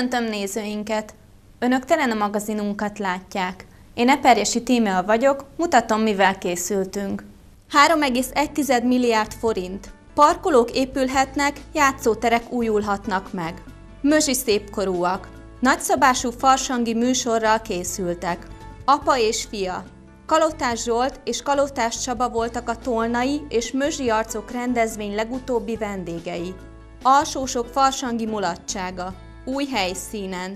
Köszöntöm nézőinket! Önök Telena magazinunkat látják. Én Eperjesi Tímea vagyok, mutatom, mivel készültünk. 3,1 milliárd forint. Parkolók épülhetnek, játszóterek újulhatnak meg. Mözsi szépkorúak. Nagyszabású farsangi műsorral készültek. Apa és fia. Kalotás Zsolt és Kalotás Csaba voltak a tolnai és mözsi arcok rendezvény legutóbbi vendégei. Alsósok farsangi mulatsága. Új helyszínen.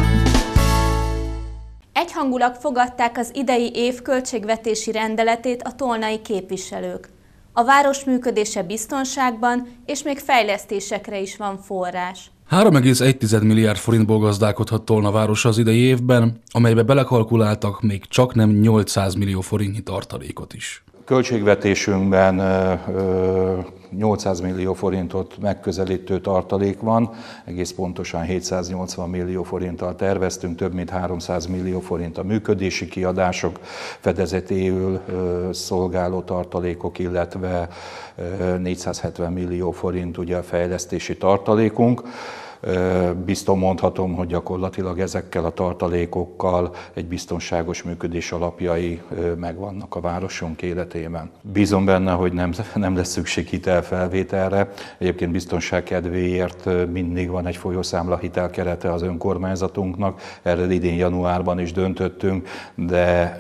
Egyhangulag fogadták az idei év költségvetési rendeletét a tolnai képviselők. A város működése biztonságban és még fejlesztésekre is van forrás. 3,1 milliárd forintból gazdálkodhat Tolna városa az idei évben, amelybe belekalkuláltak még csaknem 800 millió forintnyi tartalékot is. Költségvetésünkben 800 millió forintot megközelítő tartalék van, egész pontosan 780 millió forinttal terveztünk, több mint 300 millió forint a működési kiadások fedezetéül szolgáló tartalékok, illetve 470 millió forint ugye a fejlesztési tartalékunk. Biztos mondhatom, hogy gyakorlatilag ezekkel a tartalékokkal egy biztonságos működés alapjai megvannak a városunk életében. Bízom benne, hogy nem lesz szükség hitelfelvételre. Egyébként biztonság kedvéért mindig van egy folyószámla hitelkerete az önkormányzatunknak. Erről idén januárban is döntöttünk, de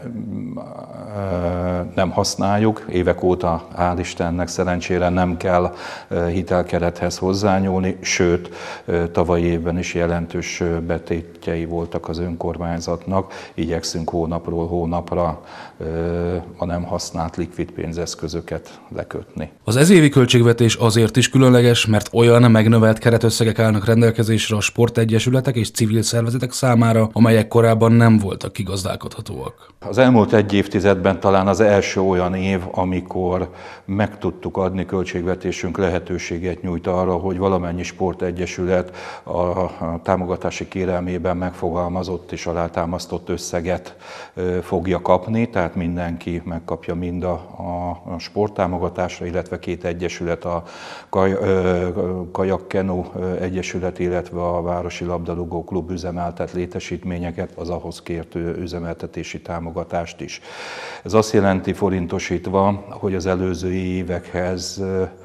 nem használjuk. Évek óta, hál' Istennek, szerencsére nem kell hitelkerethez hozzányúlni, sőt, tavalyi évben is jelentős betétjei voltak az önkormányzatnak. Igyekszünk hónapról hónapra a nem használt likvid pénzeszközöket lekötni. Az ezévi költségvetés azért is különleges, mert olyan megnövelt keretösszegek állnak rendelkezésre a sportegyesületek és civil szervezetek számára, amelyek korábban nem voltak kigazdálkodhatóak. Az elmúlt egy évtizedben talán az első olyan év, amikor meg tudtuk adni költségvetésünk lehetőséget nyújt arra, hogy valamennyi sportegyesület a támogatási kérelmében megfogalmazott és alátámasztott összeget fogja kapni, tehát mindenki megkapja mind a sporttámogatásra, illetve két egyesület, a Kajak-Kenu Egyesület, illetve a Városi Labdarúgó Klub üzemeltet létesítményeket, az ahhoz kért üzemeltetési támogatást is. Ez azt jelenti forintosítva, hogy az előző évekhez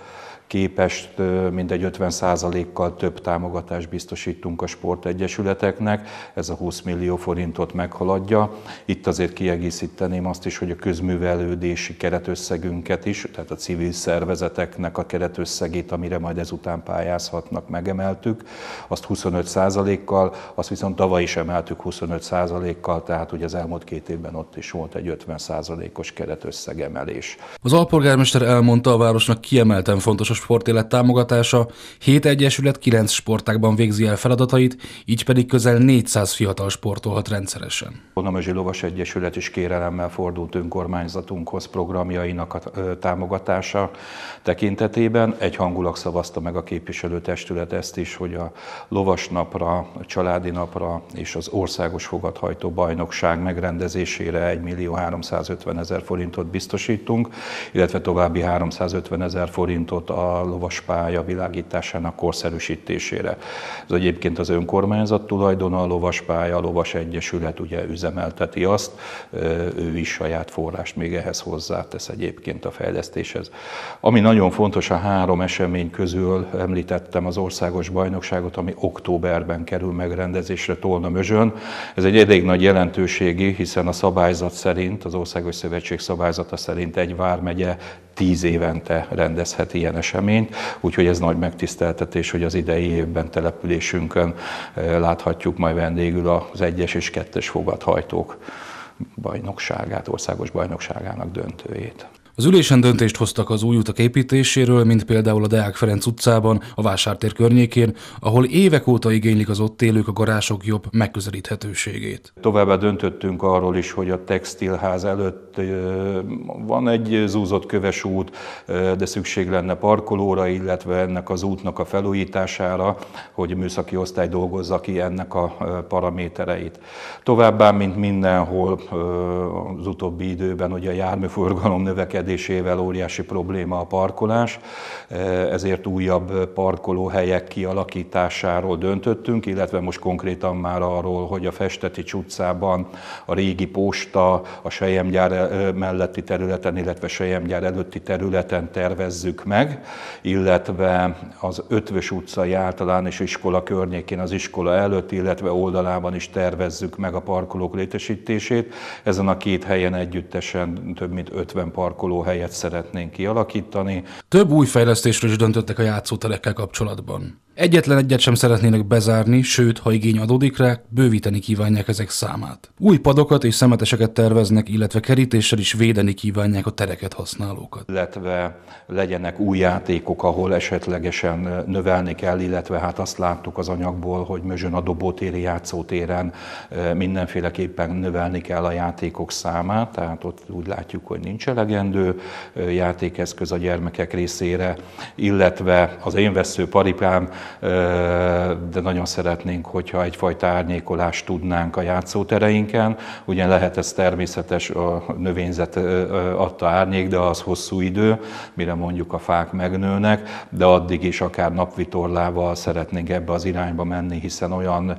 képest mintegy 50%-kal több támogatást biztosítunk a sportegyesületeknek, ez a 20 millió forintot meghaladja. Itt azért kiegészíteném azt is, hogy a közművelődési keretösszegünket is, tehát a civil szervezeteknek a keretösszegét, amire majd ezután pályázhatnak, megemeltük, azt 25%-kal, azt viszont tavaly is emeltük 25%-kal, tehát ugye az elmúlt 2 évben ott is volt egy 50%-os keretösszegemelés. Az alpolgármester elmondta, a városnak kiemelten fontos a sportélet támogatása, 7 egyesület 9 sportágban végzi el feladatait, így pedig közel 400 fiatal sportolhat rendszeresen. A Mözsi Lovas Egyesület is kérelemmel fordult önkormányzatunkhoz programjainak a támogatása tekintetében. Egyhangulag szavazta meg a képviselőtestület ezt is, hogy a lovasnapra, a családi napra és az országos fogadhajtó bajnokság megrendezésére 1 millió 350 000 forintot biztosítunk, illetve további 350 000 forintot a lovaspálya világításának korszerűsítésére. Ez egyébként az önkormányzat tulajdona, a lovaspálya, a lovas egyesület ugye üzemelteti azt, ő is saját forrást még ehhez hozzátesz egyébként a fejlesztéshez. Ami nagyon fontos, a 3 esemény közül említettem az országos bajnokságot, ami októberben kerül megrendezésre Tolnamözsön. Ez egy elég nagy jelentőségi, hiszen a szabályzat szerint, az Országos Szövetség szabályzata szerint egy vármegye 10 évente rendezhet ilyen eseményt, úgyhogy ez nagy megtiszteltetés, hogy az idei évben településünkön láthatjuk majd vendégül az 1-es és 2-es fogadhajtók bajnokságát, országos bajnokságának döntőjét. Az ülésen döntést hoztak az új utak építéséről, mint például a Deák Ferenc utcában, a Vásártér környékén, ahol évek óta igénylik az ott élők a garázsok jobb megközelíthetőségét. Továbbá döntöttünk arról is, hogy a textilház előtt van egy zúzott köves út, de szükség lenne parkolóra, illetve ennek az útnak a felújítására, hogy a műszaki osztály dolgozza ki ennek a paramétereit. Továbbá, mint mindenhol az utóbbi időben, ugye a járműforgalom növekedése növekedésével óriási probléma a parkolás, ezért újabb parkolóhelyek kialakításáról döntöttünk, illetve most konkrétan már arról, hogy a Festetics utcában a régi posta, a selyemgyár melletti területen, illetve selyemgyár előtti területen tervezzük meg, illetve az Ötvös utcai általános iskola környékén, az iskola előtt, illetve oldalában is tervezzük meg a parkolók létesítését. Ezen a két helyen együttesen több mint 50 parkolóhelyet szeretnénk kialakítani. Több új fejlesztésről is döntöttek a játszóterekkel kapcsolatban. Egyetlen egyet sem szeretnének bezárni, sőt, ha igény adódik rá, bővíteni kívánják ezek számát. Új padokat és szemeteseket terveznek, illetve kerítéssel is védeni kívánják a tereket használókat. Illetve legyenek új játékok, ahol esetlegesen növelni kell, illetve hát azt láttuk az anyagból, hogy Mözsön a Dobótéri játszótéren mindenféleképpen növelni kell a játékok számát, tehát ott úgy látjuk, hogy nincs elegendő játékeszköz a gyermekek részére, illetve az én vesző paripám, de nagyon szeretnénk, hogyha egyfajta árnyékolást tudnánk a játszótereinken. Ugyan lehet ez természetes, a növényzet adta árnyék, de az hosszú idő, mire mondjuk a fák megnőnek, de addig is akár napvitorlával szeretnénk ebbe az irányba menni, hiszen olyan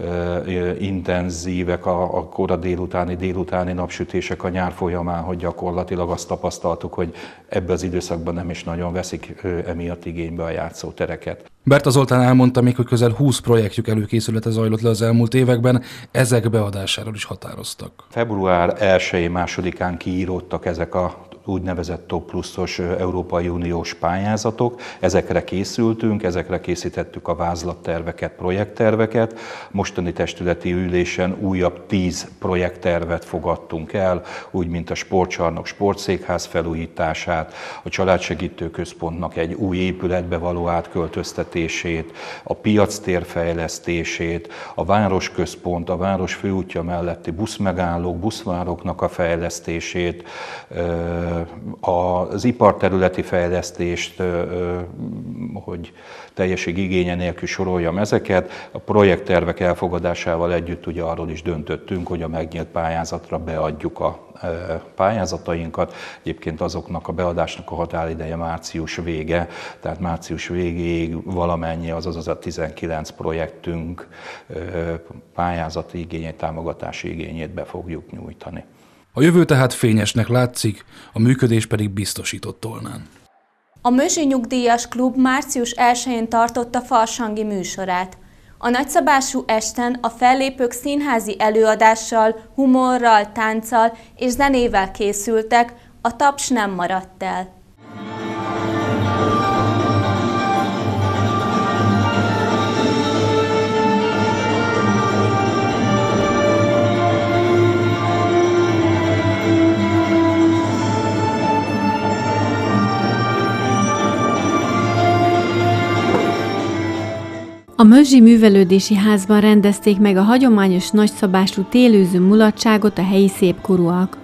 intenzívek a kora délutáni napsütések a nyár folyamán, hogy gyakorlatilag azt tapasztaltuk, hogy ebbe az időszakban nem is nagyon veszik emiatt igénybe a játszótereket. Berta Zoltán elmondta még, hogy közel 20 projektjük előkészülete zajlott le az elmúlt években, ezek beadásáról is határoztak. Február 1-2-án kiíródtak ezek a úgynevezett Top Pluszos Európai Uniós pályázatok. Ezekre készültünk, ezekre készítettük a vázlatterveket, projektterveket. Mostani testületi ülésen újabb 10 projekttervet fogadtunk el, úgy mint a sportcsarnok sportszékház felújítását, a családsegítő központnak egy új épületbe való átköltöztetését, a piactér fejlesztését, a városközpont, a város főútja melletti buszmegállók, buszvároknak a fejlesztését, az iparterületi fejlesztést, hogy teljesség igénye nélkül soroljam ezeket. A projekttervek elfogadásával együtt ugye arról is döntöttünk, hogy a megnyílt pályázatra beadjuk a pályázatainkat. Egyébként azoknak a beadásnak a határideje március vége, tehát március végéig valamennyi, azaz a 19 projektünk pályázati igényét, támogatási igényét be fogjuk nyújtani. A jövő tehát fényesnek látszik, a működés pedig biztosított Tolnán. A Mözsi Nyugdíjas Klub március 1-én tartotta farsangi műsorát. A nagyszabású esten a fellépők színházi előadással, humorral, tánccal és zenével készültek, a taps nem maradt el. A Mözsi Művelődési Házban rendezték meg a hagyományos nagyszabású télőző mulatságot a helyi szépkorúak.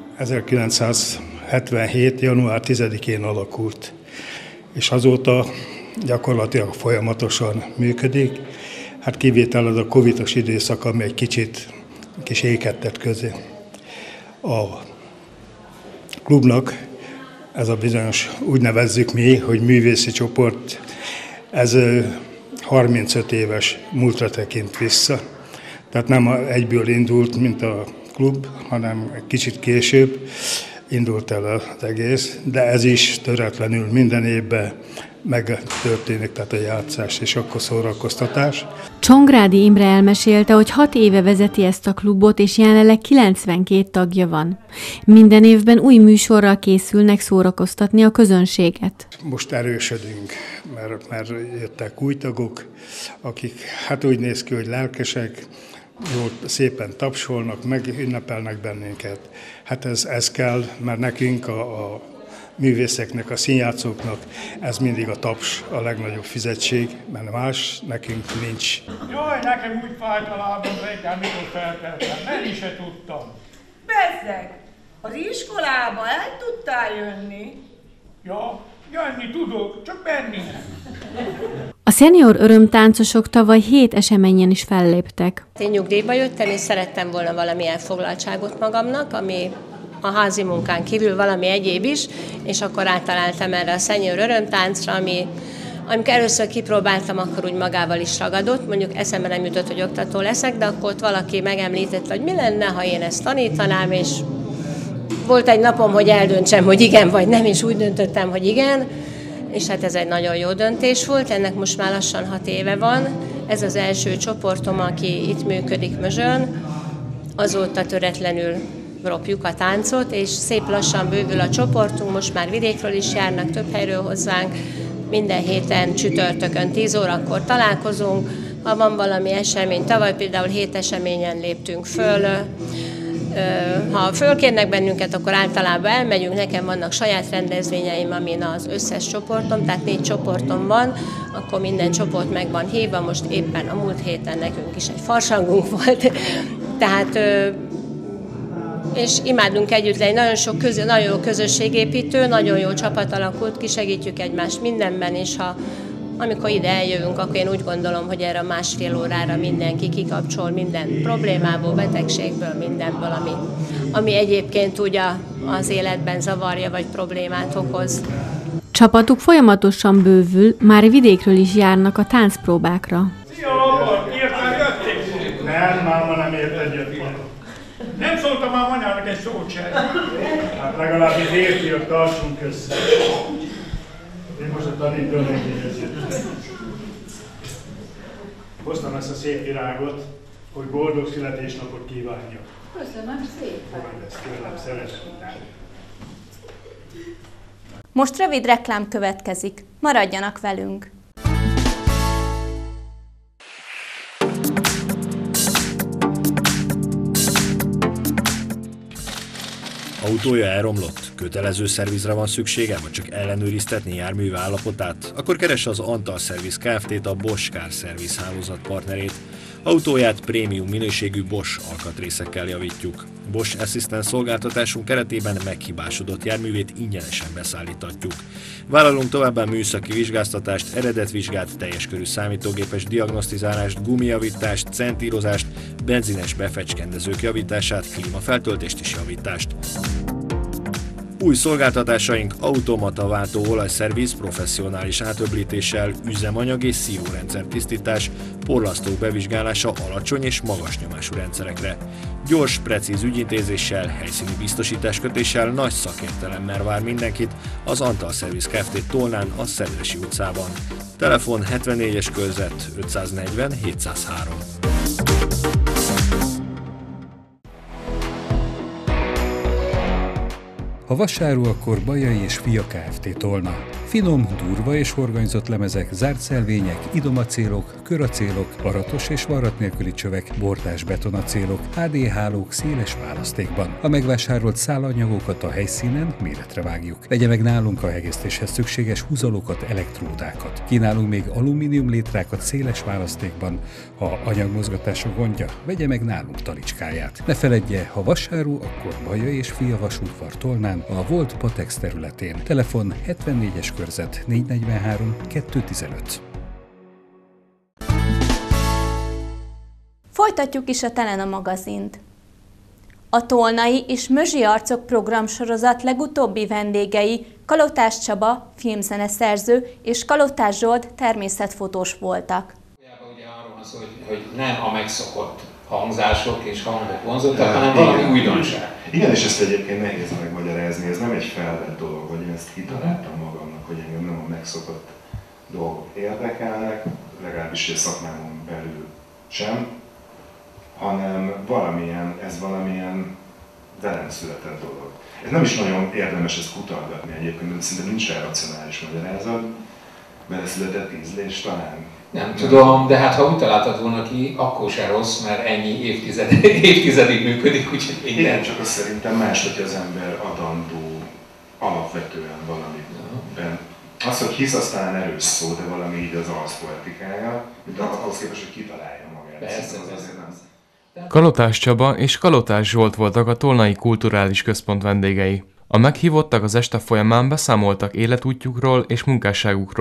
1977. január 10-én alakult, és azóta gyakorlatilag folyamatosan működik. Hát kivétel az a covidos időszak, ami egy kis éket közé. A klubnak ez a bizonyos, úgy nevezzük mi, hogy művészi csoport, ez 35 éves múltra tekint vissza. Tehát nem egyből indult, mint a klub, hanem egy kicsit később indult el az egész, de ez is töretlenül minden évben megtörténik, tehát a játszás és akkor szórakoztatás. Csongrádi Imre elmesélte, hogy 6 éve vezeti ezt a klubot, és jelenleg 92 tagja van. Minden évben új műsorral készülnek szórakoztatni a közönséget. Most erősödünk, mert jöttek új tagok, akik hát úgy néz ki, hogy lelkesek, jól szépen tapsolnak, megünnepelnek bennünket. Hát ez kell, mert nekünk a művészeknek, a színjátszóknak ez mindig a taps a legnagyobb fizetség, mert más nekünk nincs. Jaj, nekem úgy fájt a lábam reggel, mikor felkeltem, menni se tudtam. Bezzeg, az iskolába el tudtál jönni? Ja, jönni tudok, csak menni nem. A szenior örömtáncosok tavaly 7 eseményen is felléptek. Én nyugdíjba jöttem, és szerettem volna valami elfoglaltságot magamnak, ami a házi munkán kívül valami egyéb is, és akkor átaláltam erre a senior örömtáncra, amikor először kipróbáltam, akkor úgy magával is ragadott, mondjuk eszembe nem jutott, hogy oktató leszek, de akkor ott valaki megemlített, hogy mi lenne, ha én ezt tanítanám, és volt egy napom, hogy eldöntsem, hogy igen vagy nem, és úgy döntöttem, hogy igen, és hát ez egy nagyon jó döntés volt, ennek most már lassan 6 éve van. Ez az első csoportom, aki itt működik Mözsön, azóta töretlenül ropjuk a táncot, és szép lassan bővül a csoportunk, most már vidékről is járnak, több helyről hozzánk, minden héten csütörtökön 10 órakor találkozunk, ha van valami esemény, tavaly például 7 eseményen léptünk föl, ha fölkérnek bennünket, akkor általában elmegyünk, nekem vannak saját rendezvényeim, amin az összes csoportom, tehát 4 csoportom van, akkor minden csoport meg van hívva, most éppen a múlt héten nekünk is egy farsangunk volt, tehát és imádunk együtt lenni, nagyon jó közösségépítő, nagyon jó csapat alakult ki, segítjük egymást mindenben, és amikor ide eljövünk, akkor én úgy gondolom, hogy erre a 1,5 órára mindenki kikapcsol minden problémából, betegségből, mindenből, ami egyébként ugye az életben zavarja vagy problémát okoz. Csapatuk folyamatosan bővül, már vidékről is járnak a táncpróbákra. Szia, apa! Értem, jöttél? Nem, máma nem ért egyet. Nem szóltam már anyának egy szót sem. Hát legalábbis értiak, tartsunk össze. Én most a tanítónak kérdezzük. Hoztam ezt a szép virágot, hogy boldog születésnapot kívánjak. Köszönöm szépen. Ezt kérlem, szeretettel. Most rövid reklám következik. Maradjanak velünk! Autója elromlott? Kötelező szervizre van szüksége, vagy csak ellenőriztetni járműve állapotát? Akkor keresse az Antal Service Kft-t, a Bosch Car Service hálózat partnerét. Autóját prémium minőségű Bosch alkatrészekkel javítjuk. Bosch Assistant szolgáltatásunk keretében meghibásodott járművét ingyenesen beszállítatjuk. Vállalunk továbbá műszaki vizsgáztatást, eredetvizsgát, teljes körű számítógépes diagnosztizálást, gumijavítást, centírozást, benzines befecskendezők javítását, klímafeltöltést és javítást. Új szolgáltatásaink automata váltó olajszerviz professzionális átöblítéssel, üzemanyag és szívórendszer tisztítás, porlasztók bevizsgálása alacsony és magas nyomású rendszerekre. Gyors, precíz ügyintézéssel, helyszíni biztosításkötéssel, nagy szakértelemmel vár mindenkit az Antal Service Kft. Tolnán, a Szedresi utcában. Telefon 74-es körzet 540 703. Ha vasáru, akkor Bajai és Fia Kft. Tolna. Finom, durva és horgonyzott lemezek, zárt szelvények, idomacélok, köracélok, varatos és varrat nélküli csövek, bordás betonacélok, HD hálók széles választékban. A megvásárolt szálanyagokat a helyszínen méretre vágjuk. Vegye meg nálunk a hegesztéshez szükséges húzalókat, elektródákat. Kínálunk még alumínium létrákat széles választékban. Ha anyagmozgatása gondja, vegye meg nálunk talicskáját. Ne feledje, ha vasáru, akkor Bajai és Fia vasútvar Tolnán, a Volt Patex területén. Telefon 74-es körzet 443 215. Folytatjuk is a Telena magazint. A Tolnai és Mözsi Arcok programsorozat legutóbbi vendégei Kalotás Csaba, filmzeneszerző, és Kalotás Zsolt, természetfotós voltak. Ugye arról van szó, hogy nem a megszokott hangzások és hangok vonzottak, hanem valami újdonság. Igen, és ezt egyébként nehéz megmagyarázni, ez nem egy felvett dolog, hogy én ezt kitaláltam magamnak, hogy engem nem a megszokott dolgok érdekelnek, legalábbis a szakmámon belül sem, hanem ez valamilyen velem született dolog. Ez nem is nagyon érdemes ezt kutatgatni egyébként, mert szinte nincs rá racionális magyarázat, beleszületett ízlés talán. Nem tudom, de hát ha úgy találtad volna ki, akkor se rossz, mert ennyi évtizedig működik, úgyhogy igen, csak azt szerintem más, hogy az ember adandó alapvetően valamiben. Az, hogy hisz, az talán erős szó, de valami így az alszpoetikája, mint ahhoz képest, hogy kitalálja magát. Persze, Kalotás Csaba és Kalotás Zsolt voltak a Tolnai Kulturális Központ vendégei. A meghívottak az este folyamán beszámoltak életútjukról és munkásságukról.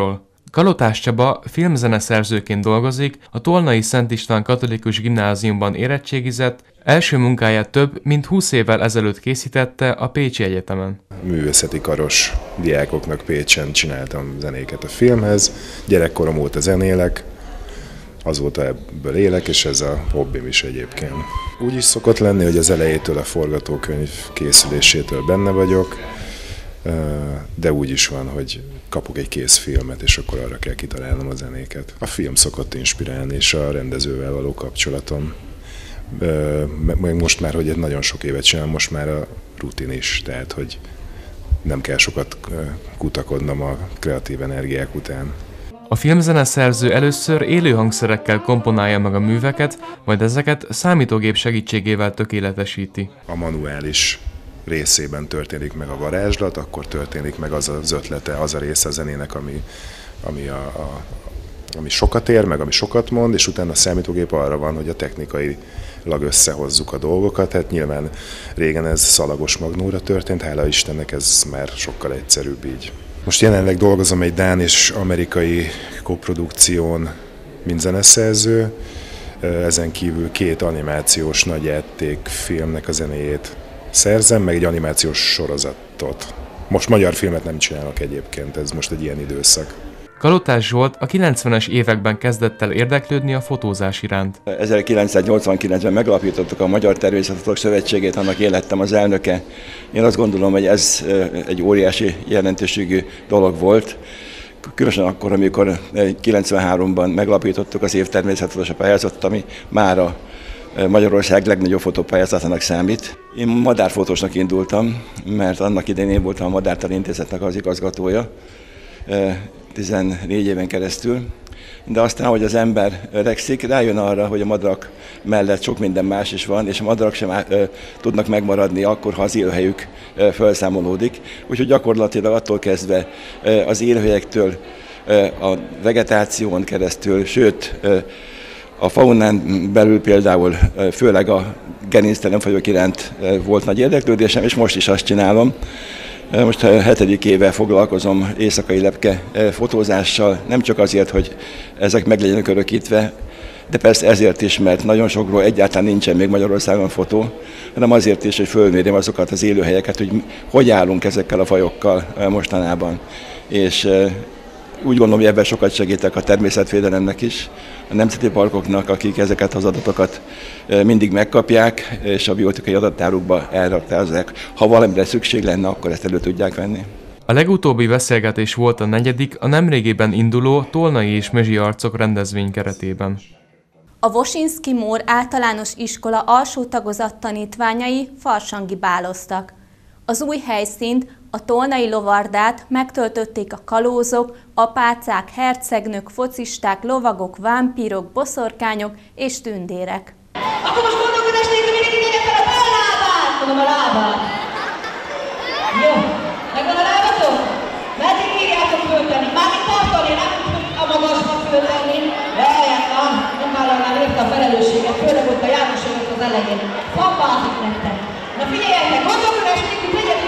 Kalotás Csaba filmzeneszerzőként dolgozik, a Tolnai Szent István Katolikus Gimnáziumban érettségizett, első munkáját több mint 20 évvel ezelőtt készítette a Pécsi Egyetemen. Művészeti karos diákoknak Pécsen csináltam zenéket a filmhez, gyerekkorom óta zenélek, azóta ebből élek, és ez a hobbim is egyébként. Úgy is szokott lenni, hogy az elejétől a forgatókönyv készülésétől benne vagyok, de úgy is van, hogy kapok egy kész filmet, és akkor arra kell kitalálnom a zenéket. A film szokott inspirálni, és a rendezővel való kapcsolatom. Meg most már, hogy nagyon sok évet csinálom, most már a rutin is, tehát hogy nem kell sokat kutakodnom a kreatív energiák után. A filmzeneszerző először élő hangszerekkel komponálja meg a műveket, majd ezeket számítógép segítségével tökéletesíti. A manuális részében történik meg a varázslat, akkor történik meg az az ötlete, az a része a zenének, ami sokat ér, meg ami sokat mond, és utána a számítógép arra van, hogy a technikailag összehozzuk a dolgokat. Hát nyilván régen ez szalagos magnóra történt, hála Istennek ez már sokkal egyszerűbb így. Most jelenleg dolgozom egy dán és amerikai koprodukción, mint zeneszerző, ezen kívül 2 animációs nagyjátékfilmnek a zenéjét szerzem, meg egy animációs sorozatot. Most magyar filmet nem csinálok egyébként, ez most egy ilyen időszak. Kalotás Zsolt a 90-es években kezdett el érdeklődni a fotózás iránt. 1989-ben megalapítottuk a Magyar Természettudományi Szövetségét, annak én lettem az elnöke. Én azt gondolom, hogy ez egy óriási jelentőségű dolog volt. Különösen akkor, amikor 93-ban megalapítottuk az év természettudományi pályázatot, ami mára Magyarország legnagyobb fotópályázatának számít. Én madárfotósnak indultam, mert annak idején én voltam a Madártani Intézetnek az igazgatója, 14 éven keresztül, de aztán, hogy az ember öregszik, rájön arra, hogy a madarak mellett sok minden más is van, és a madarak sem tudnak megmaradni akkor, ha az élőhelyük felszámolódik. Úgyhogy gyakorlatilag attól kezdve az élőhelyektől, a vegetáción keresztül, sőt, a faunán belül például főleg a gerinctelen fajok iránt volt nagy érdeklődésem, és most is azt csinálom. Most 7. éve foglalkozom éjszakai lepke fotózással, nem csak azért, hogy ezek meg legyenek örökítve, de persze ezért is, mert nagyon sokról egyáltalán nincsen még Magyarországon fotó, hanem azért is, hogy fölmérjem azokat az élőhelyeket, hogy állunk ezekkel a fajokkal mostanában. És úgy gondolom, hogy ebben sokat segítek a természetvédelemnek is, a nemzeti parkoknak, akik ezeket az adatokat mindig megkapják, és a biotikai adattárukba elraktázzák. Ha valamire szükség lenne, akkor ezt elő tudják venni. A legutóbbi beszélgetés volt a 4. a nemrégiben induló Tolnai és Mezsi Arcok rendezvény keretében. A Wosinski Mór általános iskola alsó tagozat tanítványai farsangibáloztak. Az új helyszínt, a Tolnai Lovardát megtöltötték a kalózok, apácák, hercegnők, focisták, lovagok, vámpírok, boszorkányok és tündérek. Akkor most mondom, hogy estékre mindenki tegye fel a bal lábát! Mondom a lábát. Jó, megvan a lábatok? Meddig írjátok föltenni? Mármint tartani, nem a magasba föltenni. Nem vállalnám érte a felelősséget, főleg ott a Jánosoknak az elején. Papázik nektek. Na figyeljetek, mondom, hogy estékre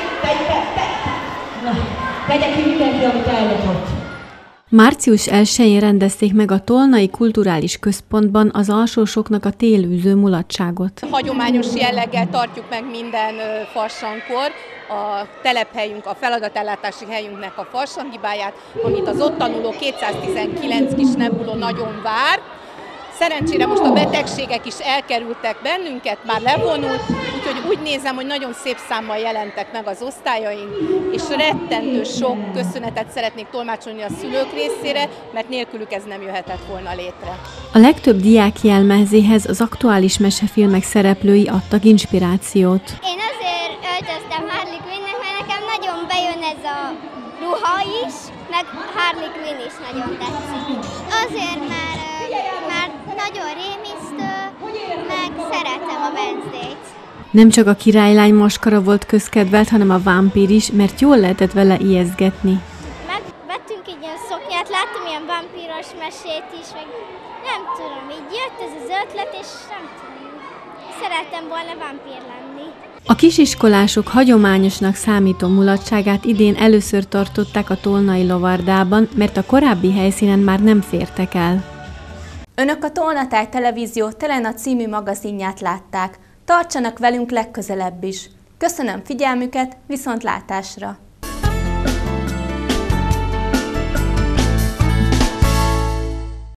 tegye ki mindenki, amit eljutott. Március 1-én rendezték meg a Tolnai Kulturális Központban az alsósoknak a télűző mulatságot. Hagyományos jelleggel tartjuk meg minden farsankor a telephelyünk, a feladatellátási helyünknek a farsangibáját, amit az ott tanuló 219 kis nebuló nagyon vár. Szerencsére most a betegségek is elkerültek bennünket, már levonult, úgyhogy úgy nézem, hogy nagyon szép számmal jelentek meg az osztályaink, és rettentő sok köszönetet szeretnék tolmácsolni a szülők részére, mert nélkülük ez nem jöhetett volna létre. A legtöbb diák jelmezéhez az aktuális mesefilmek szereplői adtak inspirációt. Én azért öltöztem Harley Quinnnek, mert nekem nagyon bejön ez a ruha is, meg Harley Quinn is nagyon tetszik. Azért, mert nagyon rémisztő, meg szeretem a Wednesday-t. Nem csak a királylány maskara volt közkedvelt, hanem a vámpír is, mert jól lehetett vele ijesztgetni. Megvettünk egy ilyen szoknyát, láttam ilyen vámpíros mesét is, meg nem tudom, így jött ez az ötlet, és nem tudom, szerettem volna vámpír lenni. A kisiskolások hagyományosnak számító mulatságát idén először tartották a Tolnai Lovardában, mert a korábbi helyszínen már nem fértek el. Önök a Tolnatáj Televízió Telena című magazinját látták. Tartsanak velünk legközelebb is. Köszönöm figyelmüket, viszontlátásra!